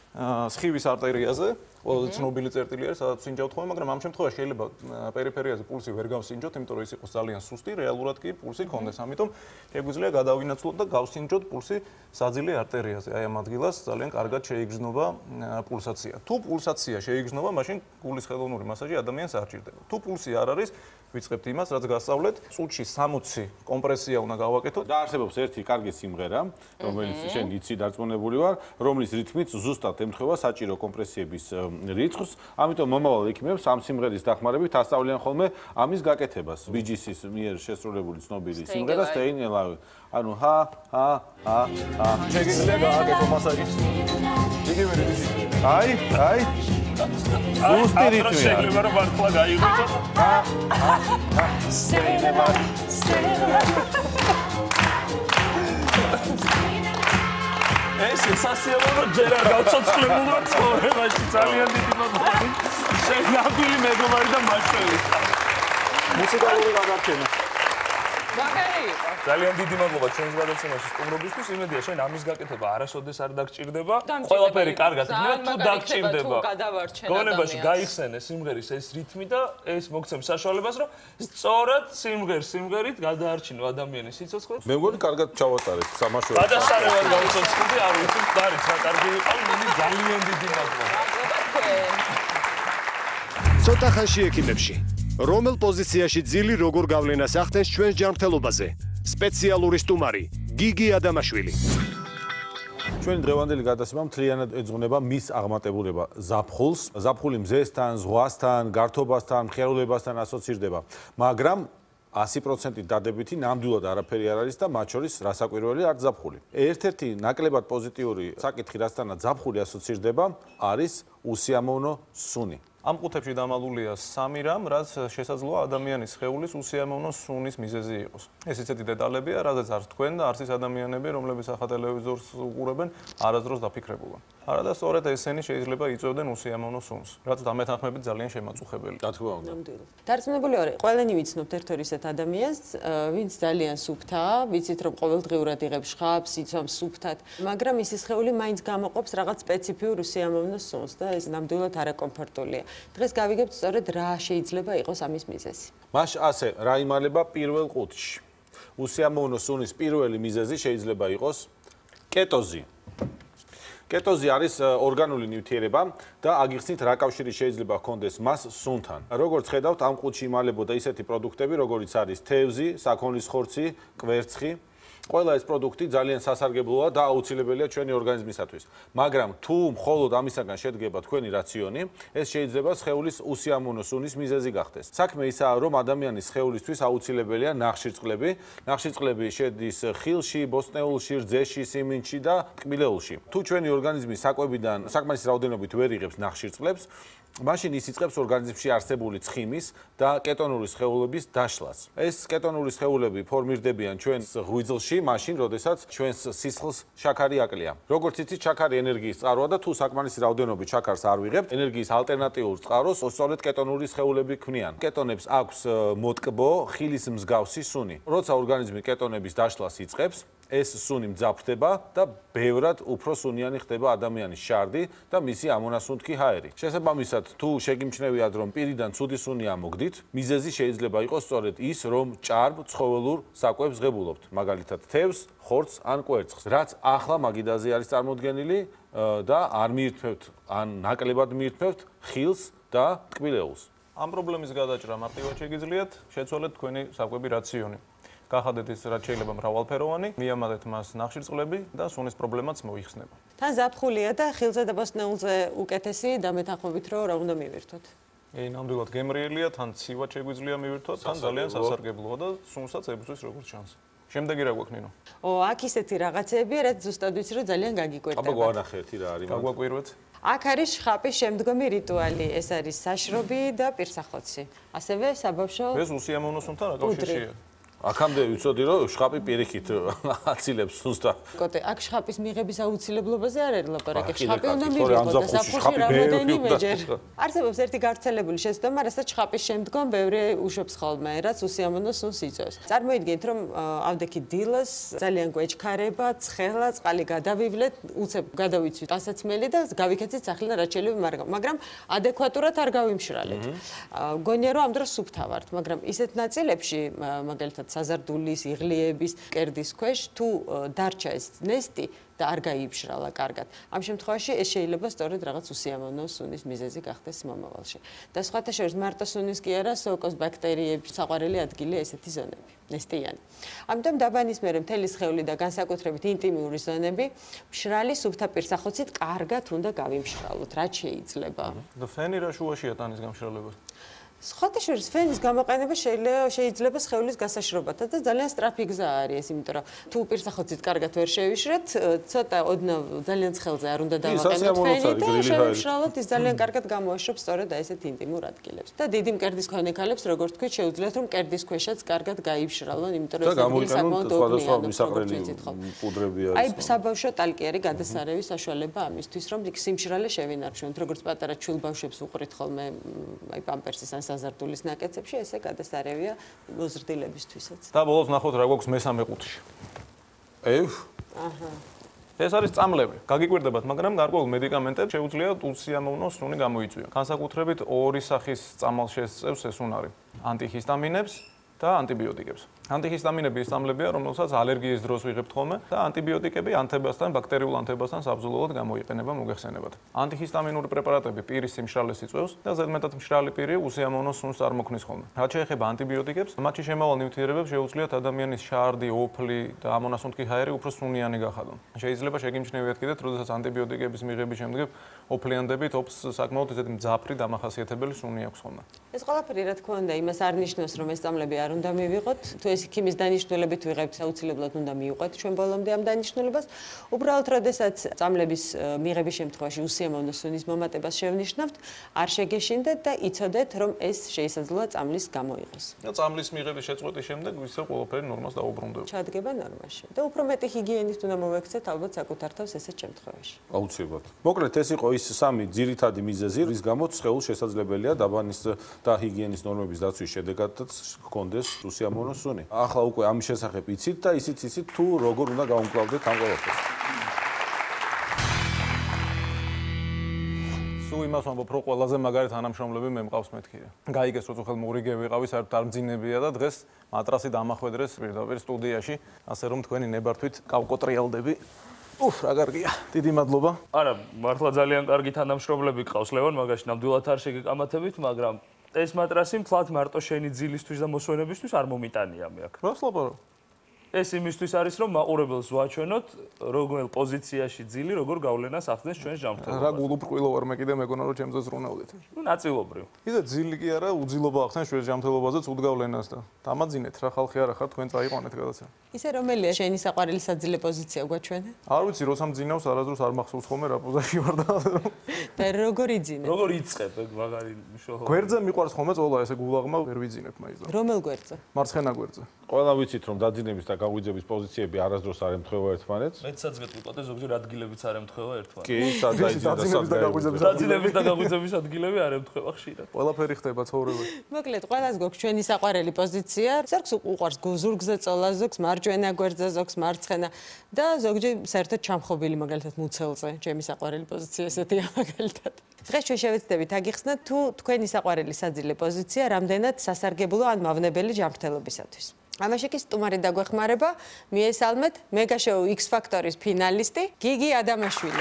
სხივის არტერიაზე, ყველაზე ცნობილი წერტილი არის, სადაც სინჯავთ ხოლმე, მაგრამ ამ შემთხვევაში შეიძლება პერიფერიაზე პულსი ვერ გავსინჯოთ, იმიტომ რომ ის იყოს ძალიან სუსტი, რეალურად კი პულსი გქონდეს. ამიტომ შეგვიძლია გადავინაცვლოთ და გავსინჯოთ პულსი საძილე არტერიაზე. აი ამ ადგილას ძალიან კარგად შეიგრძნობა პულსაცია. თუ პულსაცია შეიგრძნობა, მაშინ გულის ხელოვნური მასაჟი ადამიანს არ ჭირდება. თუ პულსი არ არის, ვიწყებთ იმას, რაც გასწავლეთ, წუთში სამოცი კომპრესია უნდა გავაკეთოთ. და არსებობს ერთი კარგი სიმღერა, რომელიც შენ იცი დარწმუნებული ვარ, რომლის რითმიც ზუსტად ემთხვევა საჭირო კომპრესიების რიცხვს, ამიტომ მომავალ ექიმებს ამ სიმღერის დახმარებით ასწავლიან ხოლმე ამის გაკეთებას. ბი ჯი სის მიერ შესრულებული ცნობილი სიმღერა Staying Alive. ანუ ჰა ჰა ჰა ჰა შეგიძლია გააკეთო მასაჟი. იგივე რიტმი. აი, აი. ზუსტი რიტმია. შეიძლება რომ მართლა გაიგოთ. ჰა ჰა ჰა Staying Alive. ეს სასიამოვნო რომ ჯერ არ გავცოცხლებულო ცხოვრებაში ძალიან დიდი მოგონი. შეგნაბილი მეგობარი და მაჩველი. მუსიკალური გადარჩენა. მაგარი იყო. ძალიან დიდი მადლობა ჩვენს გადაცემაში სტუმრობისთვის. იმედია შენ ამის გაკეთება არასოდეს არ დაგჭირდება. ყველაფერი კარგად იქნება თუ დაგჭირდება. გონებაში გაიხსენე სიმღერის ეს რითმი და ეს მოგცემს საშუალებას რომ სწორად სიმღერს სიმღერით გადაარჩინო ადამიანის სიცოცხლე. მე მგონი კარგად ჩავატარეთ სამაშველო. გადასარევად გავუცოცხლდი, არ ვიცი, დაარიც რა კარგი იყო, მე ძალიან დიდი მადლობა. ცოტა ხანში ექიმებში რომელ პოზიციაში ძილი როგორ გავლენას ახდენს ჩვენს ჯანმრთელობაზე? სპეციალური სტუმარი გიგი ადამაშვილი. ჩვენი დღევანდელი გადაცემა მთლიანად ეძღვნება მის აღმატებულება ზაფხულს. ზაფხული მზესთან, ზღვასთან, გართობასთან, მხიარულებასთან ასოცირდება, მაგრამ ასი პროცენტით დადებითი ნამდვილად არაფერი არ არის და მათ შორის რასაკვირველი არც ზაფხული. ერთ-ერთი ნაკლებად პოზიტიური საკითხი, რასთანაც ზაფხული ასოცირდება, არის უსიამოვნო სუნი. ამ ყუთებში დამალულია სამი რამ, რაც შესაძლოა ადამიანის სხეულის უსიამოვნო სუნის მიზეზი იყოს. ეს ისეთი დეტალებია, რადგან არც თქვენ და არც ის ადამიანები, რომლებიც ახლა ტელევიზორს უყურებენ, არასდროს დაფიქრებულან. არა და სწორედ ესენი შეიძლება იწვევდნენ უსიამოვნო სუნს, რაც დამეთანხმებით ძალიან შემაწუხებელია. რა თქმა უნდა. დარწმუნებული ვარ, ყველანი ვიცნობთ ერთ-ერთ ისეთ ადამიანს, ვინც ძალიან სუფთაა, ვიცით რომ ყოველდღიურად იღებს შხაპს, იცვამს სუფთად, მაგრამ ის სხეული მაინც გამოყოფს რაღაც სპეციფიურ უსიამოვნო სუნს და ეს ნამდვილად არაკომფორტულია. დღეს გავიგებთ სწორედ რა შეიძლება იყოს ამის მიზეზი. მაშ ასე, რა იმალება პირველ ყუთში. უსიამოვნო სუნის პირველი მიზეზი შეიძლება იყოს კეტოზი. კეტოზი არის ორგანული ნივთიერება და აგიხსნით რა კავშირი შეიძლება ჰქონდეს მას სუნთან. როგორც ხედავთ, ამ ყუთში იმალებოდა ისეთი პროდუქტები, როგორიც არის თევზი, საქონლის ხორცი, კვერცხი. ყველა ეს პროდუქტი ძალიან სასარგებლოა და აუცილებელია ჩვენი ორგანიზმისათვის. მაგრამ თუ მხოლოდ ამისაგან შედგება თქვენი რაციონი, ეს შეიძლება სხეულის უსიამოვნო სუნის მიზეზი გახდეს. საქმე ისაა, რომ ადამიანის სხეულისთვის აუცილებელია ნახშირწყლები. ნახშირწყლები შედის ხილში, ბოსტნეულში, რძეში, სიმინდში და ტკბილეულში. თუ ჩვენი ორგანიზმი საკვებიდან საკმარისი რაოდენობით ვერ იღებს ნახშირწყლებს, მაშინ ის იწყებს ორგანიზმში არსებული ცხიმის და კეტონური სხეულების დაშლას. ეს კეტონური სხეულები ფორმირდებიან ჩვენს ღვიძლში, მაშინ, როდესაც ჩვენს სისხლს შაქარი აკლია. როგორც იცით, შაქარი ენერგიის წყაროა და თუ საკმარისი რაოდენობით შაქარს არ ვიღებთ, ენერგიის ალტერნატიულ წყაროს სწორედ კეტონური სხეულები ქმნიან. კეტონებს აქვს მოტკბო, ხილის მსგავსი სუნი. როცა ორგანიზმი კეტონების დაშლას იწყებს, ეს სუნი მძაფრდება და ბევრად უფრო სუნიანი ხდება ადამიანის შარდი და მისი ამონასუნთქი ჰაერი. შესაბამისად, თუ შეგიმჩნევიათ, რომ პირიდან ცუდი სუნი ამოგდით, მიზეზი შეიძლება იყოს სწორედ ის, რომ ჭარბ ცხოველურ საკვებს ღებულობთ, მაგალითად თევზს, ხორცს ან კვერცხს, რაც ახლა მაგიდაზე არის წარმოდგენილი და არ მიირთმევთ, ან ნაკლებად მიირთმევთ ხილს და ტკბილეულს. ამ პრობლემის გადაჭრა მარტივად შეგიძლიათ, შეცვალეთ თქვენი საკვები რაციონი. გახადეთ ის რაც შეიძლება მრავალფეროვანი, მიამატეთ მას ნახშირწყლები და სუნის პრობლემაც მოიხსნება. თან ზაფხულია და ხილზე და ბოსტნეულზე უკეთესი დამეთანხმებით რომ რა უნდა მივირთოთ. ე ნამდვილად გემრიელია, თან ცივად შეგვიძლია მივირთოთ, თან ძალიან სასარგებლოა და სუნსაც ებრძვის როგორც ჩანს. შემდეგი რა გვაქვს ნინო? ო, აქ ისეთი რაღაცეებია, რაც ზუსტად ვიცი რომ ძალიან გაგიკვირდება. აბა გვანახეთი რა არის მაგ. გაგვაკვირვეთ. აქ არის შხაპის შემდგომი რიტუალი, ეს არის საშრობი და პირსახოცი. ასევე საბავშვო ეს უსიამოვნო სუნთან რა კავშირია? აქამდე ვიცოდი, რომ შხაპი პირიქით აცილებს სუნს და კოტე, აქ შხაპის მიღების აუცილებლობაზე არ არის ლაპარაკი. შხაპი უნდა კიდე მივიღოთ და კაკი, საფუძვი შხაპი რამოდენიმეჯერ. არსებობს ერთი გავრცელებული შეცდომა, რასაც შხაპის შემდგომ ბევრი უშვებს ხოლმე, რაც უსიამოვნო სუნს იწვევს. წარმოიდგინეთ, რომ ავდექი დილას ძალიან გვეჩქარება, ცხელა, წყალი გადავივლეთ, უცებ გადავიცვით ასაცმელი და გავიქეცით სახლიდან რაც შეიძლება, მაგრამ ადეკვატურად არ გავიმშრალეთ. გონია რომ ამ დროს სუფთა ვართ, მაგრამ ისეთ ნაწილებში, მაგალითად საზარდულის, იღლიების, კერდის ქვეშ თუ დარჩა ეს ნესტი და არ გაიმშრალა კარგად. ამ შემთხვევაში ეს შეიძლება სწორედ რაღაც უსიამოვნო სუნის მიზეზი გახდეს მომავალში. და სხვათა შორის მარტო სუნის კი არა, სოკოს ბაქტერიების საყვარელი ადგილია ესეთი ზონები, ნესტიანი. ამიტომ დაბანისმიერ მთელი სხეული და განსაკუთრებით ინტიმიური ზონები მშრალი სუფთა პირსახოცით კარგად უნდა გავიმშრალოთ, რაც შეიძლება. და ფენი რა შუაშია ტანის გამშრალებას? სხვათა შორის ფენის გამოყენება შეიძლება შეიძლება სხეულის გასაშრობათაც და ძალიან სწრაფი გზა არის ეს, იმიტომ რომ თუ პირსახოცით კარგად ვერ შევიშრეთ, ცოტა ოდნავ ძალიან ცხელზე არ უნდა დავაყენოთ ფენი და შევიშრალოთ, ის ძალიან კარგად გამოაშრობს სწორედ აი ესეთ ინტიმურ ადგილებს. და დიდი მკერდის მქონე ქალებს, როგორც თქვით, შეუძლიათ რომ მკერდის ქვეშაც კარგად გაიფშრალონ, იმიტომ რომ ეს ადგილი საკმაოდ ოდნავია. პუდრები არის. აი საბავშვო ტალკი არის გადასარევი საშუალება ამისთვის, რომ იქ სიმშრალე შევინარჩუნოთ, როგორც პატარა ჩვილ ბავშვებს უყურით ხოლმე აი პამპერსის ან საზარდულის ნაკეთებში, ესე გადასარევია მოზრდილებისთვისაც. და ბოლოს ნახოთ რა გვაქვს მესამე ყუთში. ევ. აჰა. ეს არის წამლები. გაგიკვირდებათ, მაგრამ გარკვეულ მედიკამენტებს შეუძლიათ უსიამოვნო სუნი გამოიწვიონ. განსაკუთრებით ორი სახის წამალს შესწევს ეს უნარი. ანტიჰისტამინებს და ანტიბიოტიკებს. ანტიჰისტამინები ის წამლებია, რომელსაც ალერგიის დროს ვიღებთ ხოლმე და ანტიბიოტიკები ანთებასთან, ბაქტერიულ ანთებასთან საბრძოლოდ გამოიყენება მოგეხსენებათ. ანტიჰისტამინური პრეპარატები პირის სიმშრალეს იწვევს და ზედმეტად მშრალი პირი უსიამოვნო სუნს წარმოქმნის ხოლმე. რაც შეეხება ანტიბიოტიკებს, მათში შემავალ ნივთიერებებს შეუძლიათ ადამიანის შარდი, ოფლი და ამონასუნთქი ჰაერი უფრო სუნიანი გახადონ. შეიძლება შეგიმჩნევიათ კიდეც, როდესაც ანტიბიოტიკების მიღების შემდეგ ოფლიანდებით ოფს საკმაოდ ისეთი მძაფრი დამახასიათებელი სუნი აქვს ხოლმე. ეს ყველაფერი რა თქმა უნდა იმას არ ნიშნავს, რომ ეს წამლები არ უნდა მივიღოთ. თუ ჩვენს იქიმის დანიშნულებით ვიღებთ, აუცილებლად უნდა მივყვეთ ჩვენ ბოლომდე ამ დანიშნულებას. უბრალოდ, როდესაც წამლების მიღების შემთხვევაში უსიამოვნო სუნის მომატებას შევნიშნავთ, არ შეგეშინდეთ და იცოდეთ, რომ ეს შესაძლოა წამლის გამო იყოს. და წამლის მიღების შეწყვეტის შემდეგ ისე ყველაფერი ნორმას დაუბრუნდება. ჩადგება ნორმაში. და უფრო მეტი ჰიგიენით უნდა მოვექცეთ ალბათ საკუთარ თავს ესეთ შემთხვევაში. აუცილებლად. მოკლედ ეს იყო ის სამი ძირითადი მიზეზი, რის გამოც სხეულს შესაძლებელია დაბანის და ჰიგიენის ნორმების დაცვის შედეგადაც ჰქონდეს უსიამოვნო სუნი. ახლა უკვე ამის შესახებ იცით და ისიც იცით თუ როგორ უნდა გავუმკლავდეთ ამ ყველაფერს. სულ იმას ვამბობ, რომ ყველაზე მაგარი თანამშრომლები მე მყავს მეთქი. გაიგეს, რომ ხელ მურიგე ვიყავი, საერთოდ არ მძინებია და დღეს მატრასი დამახვედრეს პირდაპირ სტუდიაში, ასე რომ თქვენი ნებართვით გავკოტრიალდები. უფ, რა კარგია. დიდი მადლობა. არა, მართლა ძალიან კარგი თანამშრომლები გყავს ლევან, მაგაში ნამდვილად არ შეგეკამათებით, მაგრამ ეს მატრასი მთლად მარტო შენი ძილისთვის და მოსვენებისთვის არ მომიტანია მე აქ. რას ლაპარო? ეს იმისთვის არის, რომ მაყურებელს ვაჩვენოთ, როგორ პოზიციაში ძილი, როგორ გავლენას ახდენს ჩვენს ჯანმრთელობას. რა გულუბრყვილო ვარ მე კიდე მეგონა რომ ჩემზე ზრუნავდით. ნუ ნაწილობრივ. ისა ძილი კი არა, უძილობა ახდენს ჩვენს ჯანმრთელობაზე ცუდგავლენას და დამაძინეთ რა ხალხი არა ხარ თქვენ წაიყვანეთ გადაცა. ისე რომელია შენი საყვარელი საძილე პოზიცია გვაჩვენე? არ ვიცი, როცა მძინავს არასდროს არ მახსოვს ხოლმე რა პოზაში ვარ და და როგორ იძინებ? როგორ იწყებ ეგ მაგარი მშოხო. გვერდზე მიყვარს ხოლმე წოლა ესე გულაღმა ვერ ვიძინებ მაინც. რომელ გვერდზე? მარცხენა გვერდზე. ყველა ვიცით რომ დაძინების და გაღვიძების პოზიციები არასდროს არ ემთხვევა ერთმანეთს. მეცაც გეტყვი, ზოგჯერ ადგილებიც არ ემთხვევა ერთმანეთს. კი, სადაიძინა და საძინების დაძინების და გაღვიძების ადგილები არ ემთხვევა ხშირად. ყველაფერი ხდება ცხოვრებაში. მოკლედ, ყველას გვაქვს ჩვენი საყვარელი პოზიცია. ზოგს უყვარს გუზურგზე წოლა, ზოგს მარჯვენა გვერდზე, ზოგს მარცხენა და ზოგჯერ საერთოდ ჩამხობილი მაგალითად მუცელზე. ჩემი საყვარელი პოზიცია ესეთია მაგალითად. დღეს ჩვენ შევეცდებით აგიხსნათ თუ თქვენი საყვარელი საძილე პოზიცია რამდენად სასარგებლო ან მავნებელი ჯანმრთელობისათვის. ამაში კი სტუმარი დაგვეხმარება, მიესალმეთ მეგა შოუ X Factor-ის ფინალისტი გიგი ადამაშვილი.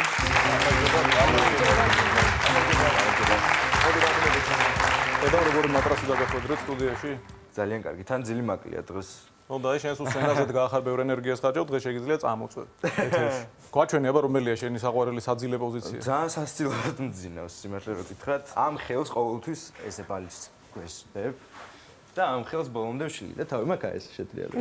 და როგორ მატრასი დაგახვედრეთ სტუდიაში? ძალიან კარგი, თან ძილი მაკლია დღეს. ნუ და შენს უსცენაზე გაახარ ბევრ ენერგიას ხარჯავ, დღეს შეგიძლია წამოწვე. ეთერში. გვაჩვენე აბა რომელია შენი საყვარელი საძილე პოზიცია? ძალიან სასწილად მძინავს, სიმართლე რო გითხრათ. ამ ხელს ყოველთვის ესე ბალის გვესდებ. და ამ ხელს ბოლომდე ვშლი და თავი მაგა ეს შეტრიალე.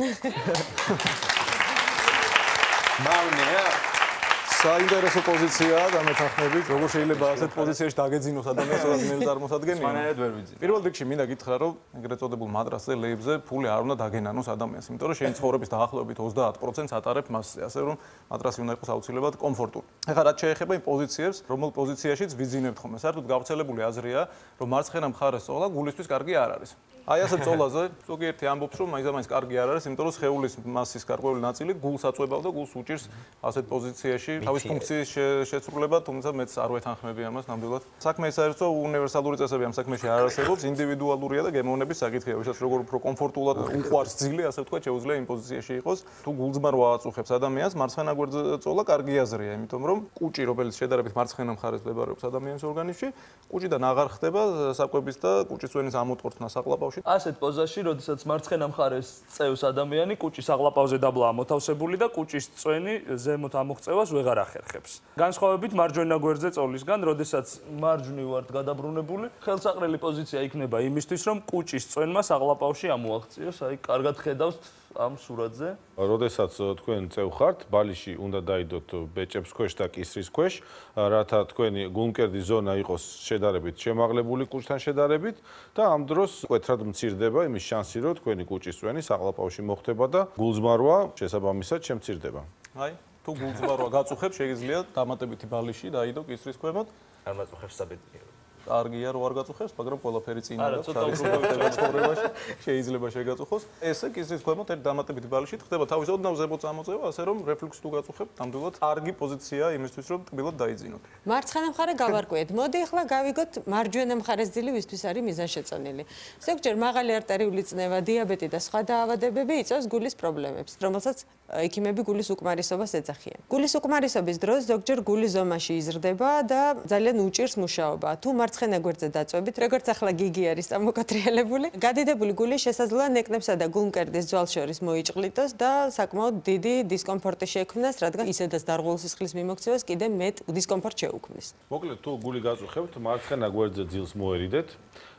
მავნეა. საინტერესო პოზიციაა და მეთანხმებით, როგორ შეიძლება ასეთ პოზიციაში დაგეძინოს ადამიანს, სადაც მე წარმოსადგენია. სვანაერად ვერ ვიცი. პირველ რიგში მინდა გითხრა, რომ ეგრეთ წოდებულ მატრასზე, ლეიბზე ფული არ უნდა დაგენანოს ადამიანს, იმიტომ რომ შენი ცხოვრების დაახლოებით ოცდაათ პროცენტს ატარებ მასზე, ასე რომ მატრასი უნდა იყოს აუცილებლად კომფორტული. ეხლა რაც შეეხება იმ პოზიციებს, რომელ პოზიციაშიც ვიძინებთ ხოლმე, საერთოდ გავრცელებული აზრია, რომ მარცხენა მხარეს წოლა გულისთვის კარგი არ არის. აი ასე წოლაზე ზოგიერთი ამბობს, რომ მაინც-მაინც კარგი არ არის, იმიტომ რომ სხეულის მასის გარკვეული ნაწილი გულს აწვევავ და გულს უჭირს ასეთ პოზიციაში თავის ფუნქციის შეცვლილება, თუმცა მეც არ ვეთანხმები ამას ნამდვილად. საქმე ის არის, რომ უნივერსალური წესები ამ საქმეში არ არსებობს, ინდივიდუალურია და გემოვნების საკითხია, ვისაც როგორ უფრო კომფორტულად უყვარს ძილი, ასე ვთქვათ, შეუძლია იმ პოზიციაში იყოს. თუ გულძმარვა აწუხებს ადამიანს, მარცხენა გვერდზე წოლა კარგი აზრია, იმიტომ რომ კუჭი, რომელიც შედარებით მარცხენა მხარეს მდებარეობს ადამიანის ორგანიზმში, კუჭიდან აღარ ხდება საკვების და კუჭისვენის ამოტყორთნა საყლაპავში. ასეთ პოზაში, როდესაც მარცხენა მხარეს წევს ადამიანი, კუჭის საყლაპავზე დაბლა ამოთავსებული და კუჭის წვენი ზემოთ ამოღწევას ვეღარ ახერხებს. განსხვავებით მარჯვენა გვერდზე წოლისგან, როდესაც მარჯვნივ ვართ გადაბრუნებული, ხელსაყრელი პოზიცია იქნება იმისთვის, რომ კუჭის წვენმა საყლაპავში ამოაღწიოს, აი, კარგად ხედავს ამ სურათზე. როდესაც თქვენ წევ ხართ, ბალიში უნდა დაიდოთ ბეჭებს ქვეშ და კისრის ქვეშ, რათა თქვენი გულმკერდის ზონა იყოს შედარებით შემაღლებული კუჭთან შედარებით და ამ დროს მკვეთრად მცირდება იმის შანსი, რომ თქვენი კუჭის წვენი საყლაპავში მოხდება და გულძმარვა შესაბამისად შემცირდება. აი, თუ გულძმარვა გაწუხებს, შეგიძლია დამატებითი ბალიში დაიდო კისრის ქვემოთ. არ მაწუხებს საბედნიერო. კარგია რო არ გაწუხებს, მაგრამ ყველაფერი წინა და ცხოვრებაში შეიძლება შეგაწუხოს. ესე კისრის ქვემოთ ერთ დამატებითი ბალიში ხდება თავის ოდნავ ზემოთ წამოწევა, ასე რომ რეფლუქსი თუ გაწუხებ, ნამდვილად კარგი პოზიციაა იმისთვის, რომ ტკბილად დაიძინოთ. მარცხენა მხარე გავარკვიეთ. მოდი ახლა გავიგოთ მარჯვენა მხარეს ძილი ვისთვის არის მიზანშეწონილი. ზოგჯერ მაღალი არტერიული წნევა, დიაბეტი და სხვა დაავადებები იწვევს გულის პრობლემებს, რომელსაც ექიმები გულის უკმარისობას ეძახიან. გულის უკმარისობის დროს ზოგჯერ გული ზომაში იზრდება და ძალიან უჭირს მუშაობა. თუ მარცხენა გვერდზე დაწვევით, როგორც ახლა გიგი არის წამოკატრიალებული, გადიდებული გული შესაძლოა ნეკნებსა და გულმკერდის ძვალ შორის მოიჭყლიტოს და საკმაოდ დიდი დისკომფორტი შექმნას, რადგან ისედაც დარღვეულ სისხლის მიმოქცევას კიდე მეტ დისკომფორტ შეუქმნის. მოკლედ თუ გული გაწუხებთ, მარცხენა გვერდზე ძილს მოერიდეთ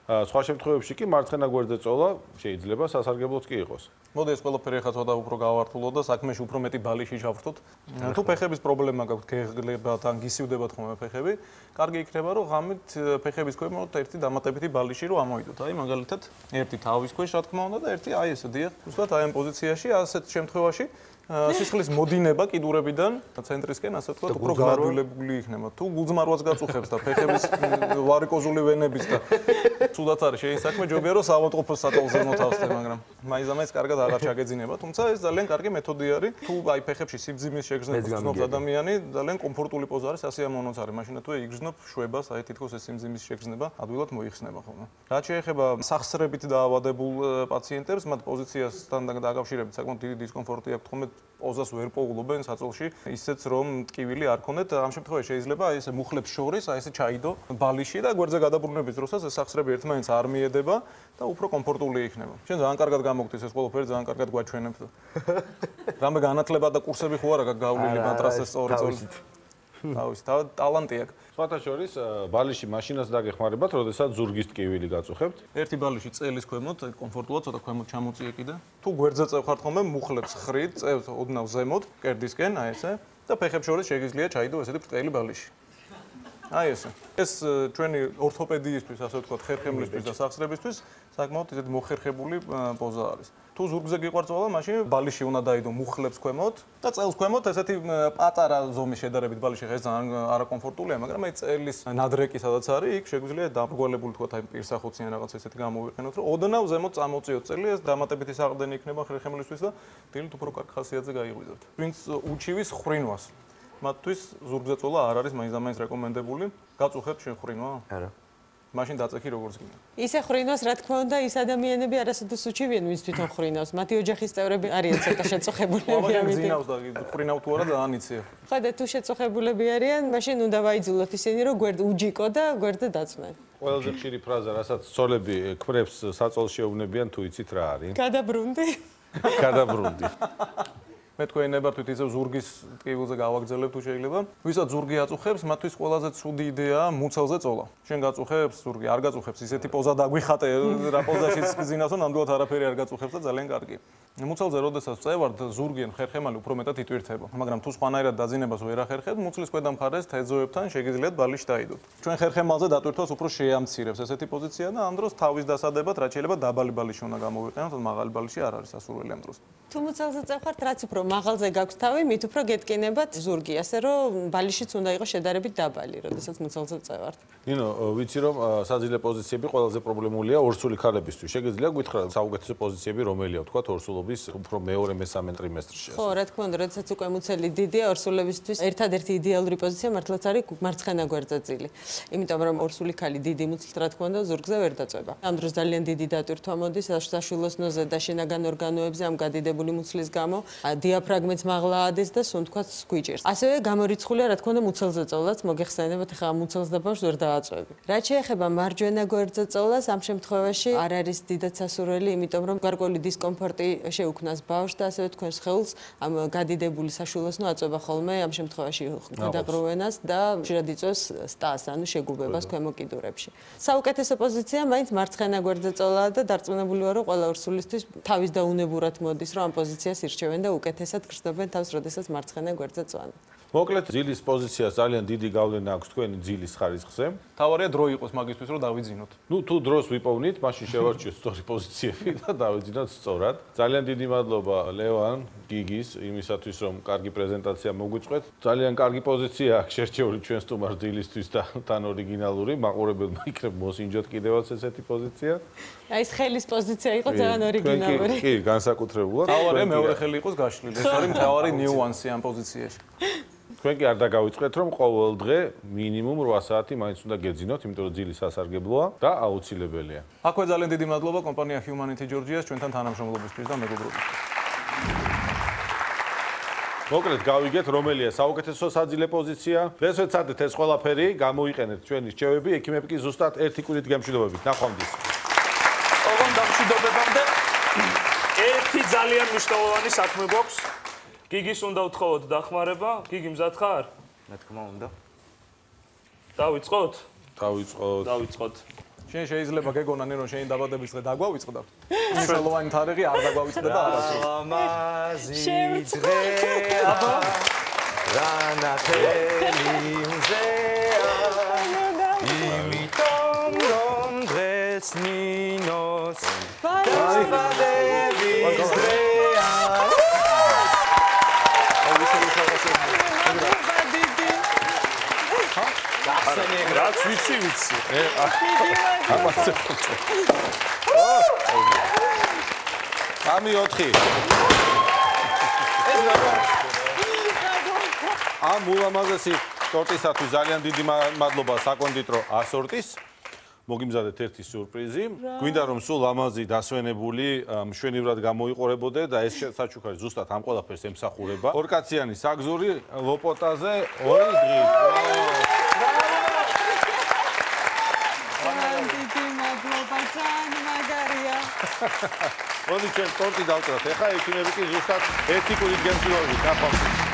სხვა შემთხვევებში კი მარცხენა გვერდზე წოლა შეიძლება სასარგებლოც კი იყოს. მოდი ეს ყველაფერი ახლა ცოტა უფრო გავართულოთ და საქმეში უფრო მეტი ბალიში ჩავრთოთ. თუ ფეხების პრობლემა გაქვთ, გეგლებათ ან გისივდებათ ხოლმე ფეხები, კარგი იქნება რომ ღამით ფეხების ქვემოთ ერთი დამატებითი ბალიში რო ამოიდოთ. აი მაგალითად, ერთი თავის ქვეშ რა თქმა უნდა და ერთი აი ესე დიახ. ზუსტად აი ამ პოზიციაში, ასეთ შემთხვევაში სისხლის მოდინება კიდურებიდან ცენტრისკენ ასე ვთქვათ უფრო გრადულებული იქნება. თუ გულძმარვაც გაწუხებს და ფეხების ვარიკოზული ვენების და თუდად არის შეიძლება საქმე ჯობია რომ საავადმყოფოს სატოლზე მოთავსდე, მაგრამ მაინც-ამაინც კარგად აღარ ჩაგეძინება, თუმცა ეს ძალიან კარგი მეთოდი არის. თუ აი ფეხებში სიბძიმის შეგრძნებას გრძნობს ადამიანი, ძალიან კომფორტული პოზა არის, სასიამოვნოც არის. მაშინ თუ იგრძნობ შვებას, აი თითქოს ეს სიბძიმის შეგრძნება ადვილად მოიხსნება ხოლმე. რაც შეეხება სახსრებით დაავადებულ პაციენტებს, მათ პოზიციასთან დაკავშირებით საკმაოდ დიდი დისკომფორტი აქვთ ხოლმე პოზას ვერ პოულობენ საწოლში, ისეც რომ ტკივილი არ ქონდეთ, ამ შემთხვევაში შეიძლება აი ესე მუხლებს შორის აი ესე ჩაიდო ბალიში და გვერდზე გადაბრუნების დროსაც ეს სახსრები ერთმანეთს არ მიედება და უფრო კომფორტული იქნება. შენ ძალიან კარგად გამოგდის ეს ყველაფერი, ძალიან კარგად გვაჩვენებთ. რამე განათლება და კურსები ხო არა გავლილი მატრასის სწორი წოლით. თავის ტალანტი აქვს. სხვათა შორის ბალიში მაშინაც დაგეხმარებათ, როდესაც ზურგის ტკივილი გაწუხებთ. ერთი ბალიში წელის ქვემოთ, კომფორტულად ცოტა ქვემოთ ჩამოწიე კიდე. თუ გვერდზე წევხართ ხოლმე, მუხლებს ხრით, წევს ოდნავ ზემოთ, კერდისკენ, აი ესე და ფეხებს შორის შეგიძლია ჩაიდო ესეთი ბრტყელი ბალიში. აი ესე. ეს ჩვენი ორთოპედიისთვის, ასე ვთქვათ, ხერხემლისთვის და სახსრებისთვის საკმაოდ ისეთი მოხერხებული პოზა არის. თუ ზურგზე გიყვარწოლა, მაშინ ბალიში უნდა დაიდო მუხლებს ქვემოთ და წელს ქვემოთ ესეთი პატარა ზომის შედარებით ბალიში ხეს ძალიან არაკომფორტულია, მაგრამ აი წელის ნადრეკი სადაც არის, იქ შეგვიძლია დამრგვალებული თქვათ აი პირსახოციან რაღაც ესეთი გამოვიყენოთ, რომ ოდნავ ზემოთ წამოწიოთ წელი, ეს დამატებითი საყრდენი იქნება ხერხემლისთვის და დილით უფრო კარგ ხასიათზე გაიღვიძებთ. ვინც უჩივის ხრინვას, მათთვის ზურგზე წოლა არ არის მაინც-ამაინც რეკომენდებული. გაწუხებთ შენ ხრინვა? არა. მაშინ დაწექი როგორც გინდა. ისე ხრინავს, რა თქმა უნდა, ის ადამიანები არასოდეს უჩივიან, ვინც თვითონ ხრინავს. მათი ოჯახის წევრები არიან ცოტა შეწუხებულები. ამიტომ ძინავს და ხრინავ თუ არა ძალიან იცია. ხო და თუ შეწუხებულები არიან, მაშინ უნდა ვაიძულოთ ისინი, რომ გვერდ უჯიკო და გვერდზე დაწვნენ. ყველაზე ხშირი ფრაზა, რასაც ცოლები ქმრებს საწოლში ეუბნებიან, თუ იცით რა არის? გადაბრუნდი. გადაბრუნდი. მე თქვენ ნებართვით ისევ ზურგის ტკივილზე გავაგრძელებ თუ შეიძლება. ვისაც ზურგი აწუხებს, მათთვის ყველაზე ცუდი იდეაა მუცელზე წოლა. შენ გაწუხებს ზურგი, არ გაწუხებს, ისეთი პოზა დაგვიხატე, რა პოზაშიც გზინავს, რომ ნამდვილად არაფერი არ გაწუხებს და ძალიან კარგი. მუცელზე როდესაც წევართ, ზურგიან ხერხემალი უფრო მეტად იტვირთება. მაგრამ თუ სხვანაირად დაძინებას ვერ ახერხებთ, მუცლის ქვედა მხარეს თეზოებთან შეგიძლიათ ბალიში დაიდოთ. ჩვენ ხერხემალზე დატვირთვას უფრო შეამცირებს ესეთი პოზიცია და ამ დროს თავის დასადებად რაც შეიძლება დაბალი ბალიში უნდა გამოვიყენოთ, მაღალი ბალიში არ არის სასურველი ამ დროს. თუ მუცელზე წევხართ, რაც უფრო მაღალზე გაქვთ თავი, მით უფრო გეტკინებათ ზურგი, ასე რომ ბალიშიც უნდა იყოს შედარებით დაბალი, როდესაც მუცელზე წევართ. ნინო, ვიცი რომ საძილე პოზიციები ყველაზე პრობლემულია ორსული ქალებისთვის. შეგიძლია გითხრათ საუკეთესო პოზიციები რომელია, ვთქვათ, ორსულობის უფრო მეორე მესამე ტრიმესტრში. ხო, რა თქმა უნდა, როდესაც უკვე მუცელი დიდია, ორსულებისთვის ერთადერთი იდეალური პოზიცია მართლაც არის მარცხენა გვერდზე წილი. იმიტომ რომ ორსული ქალი დიდი მუცლით, რა თქმა უნდა, ზურგზე ვერ დაწובה. ამ დროს ძალიან დიდი დატვირთვა მოდის საშვილოს ნოზე და შინაგან ორგანოებზე ამ გადიდებული მუცლის გამო, დიაფრაგმაც მაღლა ადის და სუნთქვაც გვიჭირს. ასევე გამორიცხულია, რა თქმა უნდა, მუცელზე წოლაც, მოგეხსენებათ, ხა მუცელს და ბავშვს ვერ დააწვევი. რაც შეეხება მარჯვენა გვერდზე წოლას, ამ შემთხვევაში არ არის დიდად სასურველი, იმიტომ რომ გარკვეული დისკომფორტი შეუქმნას ბავშვს და ასევე თქვენს სხეულს ამ გადიდებული საშვილოსნო აწובה ხოლმე ამ შემთხვევაში გადაყრუვენას და ხშირად იწვევს სტას, ანუ შეგუბებას ქვემო კიდურებში. საუკეთესო პოზიცია მაინც მარცხენა გვერდზე წოლაა და დარწმუნებული ვარ, რომ ყველა ორსულისთვის თავის დაუნებურად მოდის, რომ ამ პოზიციას ირჩევენ და უკეთესად გრძნობენ თავს, როდესაც მარცხენა გვერდზე წვან. მოკლედ, ძილის პოზიციას ძალიან დიდი გავლენა აქვს თქვენი ძილის ხარისხზე. თავარია დრო იყოს მაგისთვის, რომ დავიძინოთ. ნუ თუ დროს ვიპოვნით, მაშინ შევარჩიოთ სწორი პოზიციები და დავიძინოთ სწორად. ძალიან დიდი მადლობა ლევან გიგის იმისათვის, რომ კარგი პრეზენტაცია მოგვიწყვეთ. ძალიან კარგი პოზიცია აქვს შერჩეული ჩვენ სტუმარ ძილისთვის და თან ორიგინალური. მაყურებელმა იქნებ მოსინჯოთ კიდევაც ესეთი პოზიცია. აი ეს ხელის პოზიცია იყო ძალიან ორიგინალური. კი, განსაკუთრებულად. თავარია მეორე ხელი იყოს გაშლილი. ეს არის მთავარი ნიუანსი ამ პოზიციაში. თქვენ კი არ დაგავიწყეთ, რომ ყოველ დღე მინიმუმ რვა საათი მაინც უნდა გეძინოთ, იმიტომ რომ ძილი სასარგებლოა და აუცილებელია. აქვე ძალიან დიდი მადლობა კომპანია Humanity Georgia-ს ჩვენთან თანამშრომლობისთვის და მეგობრობისთვის. მოკლედ გავიგეთ, რომელია საუკეთესო საძილე პოზიცია. დღეს ვეცადეთ ეს ყველაფერი, გამოიყენეთ ჩვენი რჩევები, ექიმები კი ზუსტად ერთი კვირით გემშვიდობებით. ნახვამდის. ოღონდ დამშვიდობებამდე ერთი ძალიან მნიშვნელოვანი საქმე გვაქვს. გიგის უნდა ვთხოვოთ დახმარება. გიგი მზად ხარ? მე თქმა უნდა. დავიწყოთ? დავიწყოთ. დავიწყოთ. შენ შეიძლება გეგონანი რომ შენი დაბადების დღე დაგვავიწყდა. მნიშვნელოვანი თარიღი არ დაგვავიწყდება არასდროს. ლამაზი დღეა. რანათელი მზეა. იმიტომ რომ დღეს ნინოს დაბადების დღეა. რაც ვიცი ვიცი. ამი ოთხი. ამ ულამაზესი ტორტისათვის ძალიან დიდი მადლობა საკონდიტრო ასორტის. მოგიმზადეთ ერთი სიურპრიზი. გვინდა რომ სულ ლამაზი დასვენებული მშვენივრად გამოიყურებოდე და ეს საჩუქარი ზუსტად ამ ყველაფერს ემსახურება. ორკაციანი საგზური ლოპოტაზე ორი დღით. მოდი ჩვენ ტორტი დავწეროთ. ეხლა ექიმები კი ზუსტად ერთი კვირით გემსვლელობით ნახავთ.